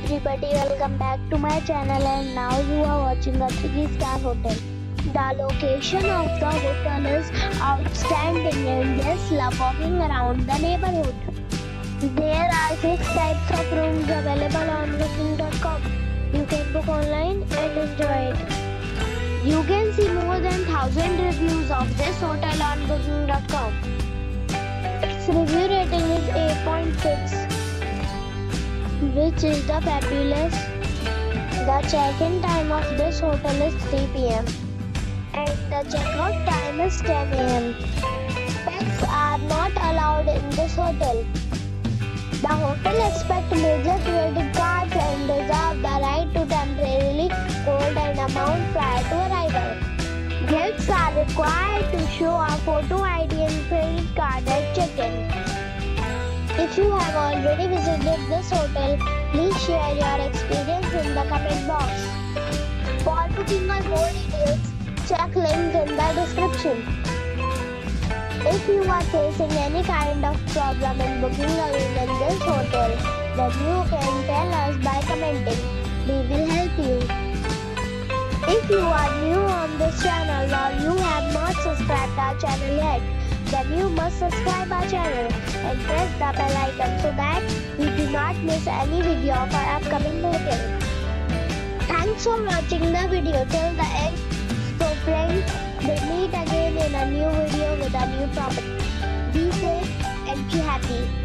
everybody, welcome back to my channel, and now you are watching a 3-star hotel. The location of the hotel is outstanding and guests love walking around the neighborhood. There are 6 types of rooms available on booking.com. You can book online and enjoy it. You can see more than 1000 reviews of this hotel on booking.com. Its review rating is 8.6. which is the fabulous. The check-in time of this hotel is 3 p.m. and the check-out time is 10 a.m. Pets are not allowed in this hotel. The hotel accepts major credit cards and reserves the right to temporarily hold an amount prior to arrival. Guests are required to show a photo ID and credit card at check-in. If you have already visited this hotel, please share your experience in the comment box. For booking or more details, check link in the description. If you are facing any kind of problem in booking a room in this hotel, then you can tell us by commenting. We will help you. If you are new on this channel or you have not subscribed our channel yet, then you must subscribe our channel and press the bell icon so that you do not miss any video of our upcoming hotel. Thanks for watching the video till the end. So friends, we'll meet again in a new video with a new property. Be safe and be happy.